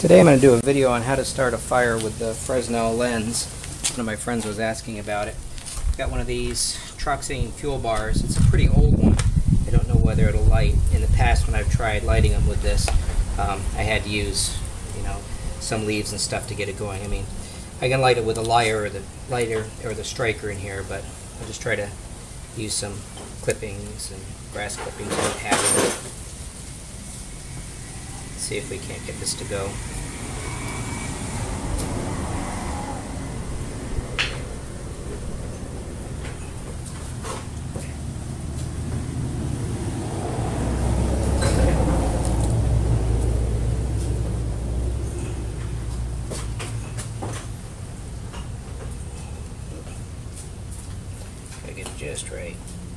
Today I'm going to do a video on how to start a fire with the Fresnel lens. One of my friends was asking about it. Got one of these Troxane fuel bars. It's a pretty old one. I don't know whether it'll light. In the past when I've tried lighting them with this, I had to use, some leaves and stuff to get it going. I mean, I can light it with a lighter or the striker in here, but I'll just try to use some clippings and grass clippings and what have you. See if we can't get this to go. I get it just right.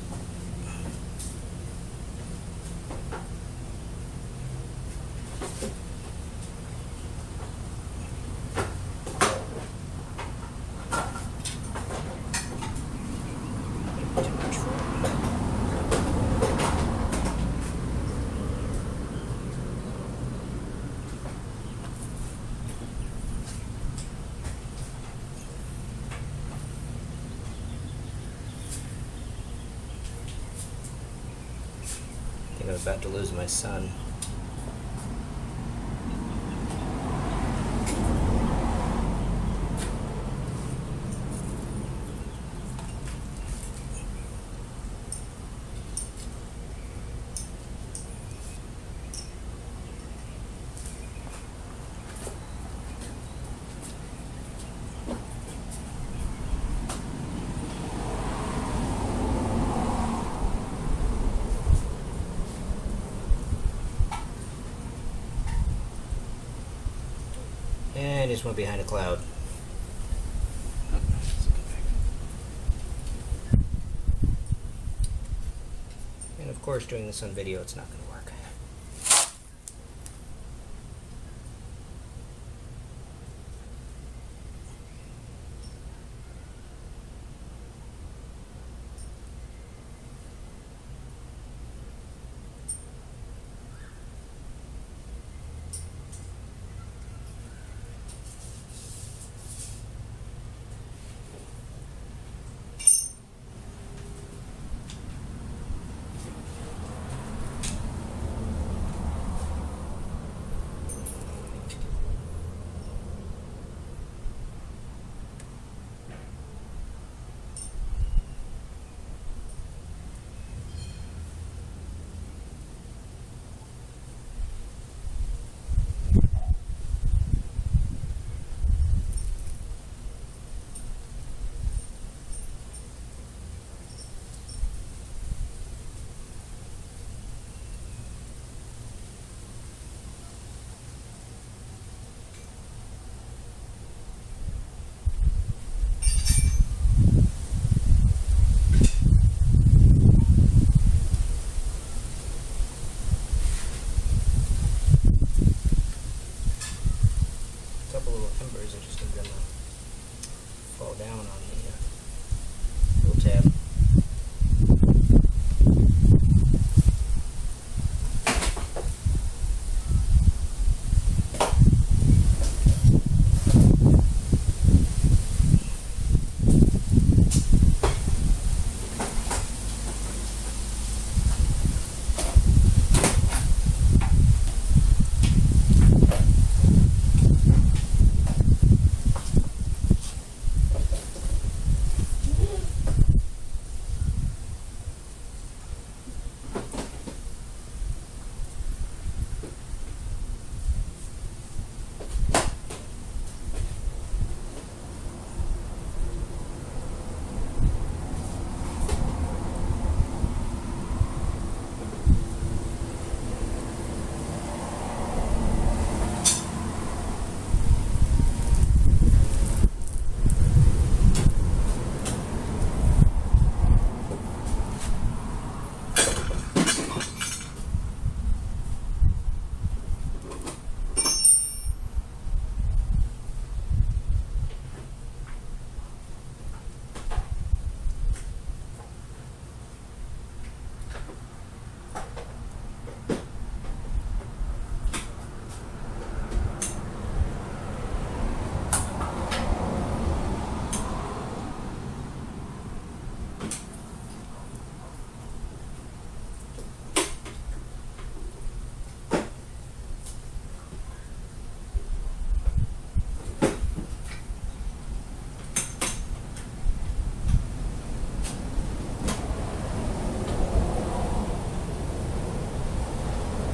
I think I'm about to lose my son. And just went behind a cloud. And of course, doing this on video, it's not going to work.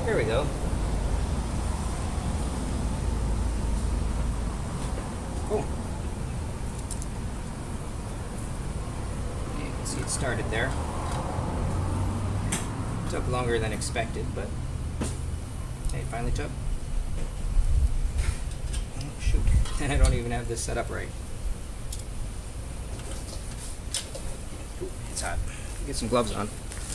There we go. Cool. You can see it started there. Took longer than expected, but hey, it finally took. Oh, shoot. And I don't even have this set up right. Ooh, it's hot. Get some gloves on.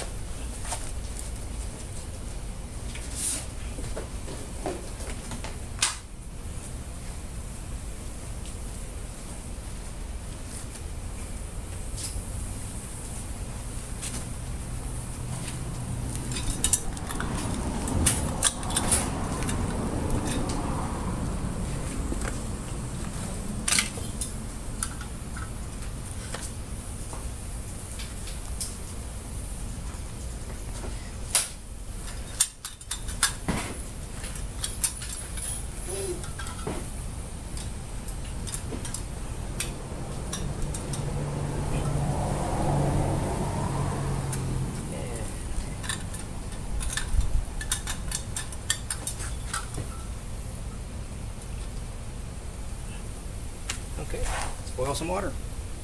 Okay, let's boil some water.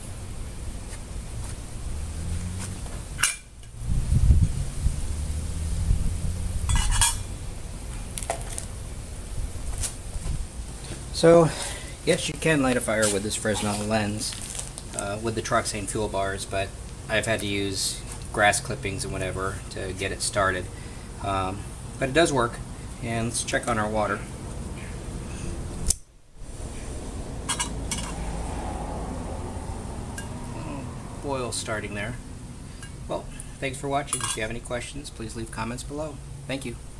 So, yes, you can light a fire with this Fresnel lens with the Troxane fuel bars, but I've had to use grass clippings and whatever to get it started. But it does work, and let's check on our water. Boil starting there. Well, thanks for watching. If you have any questions, please leave comments below. Thank you.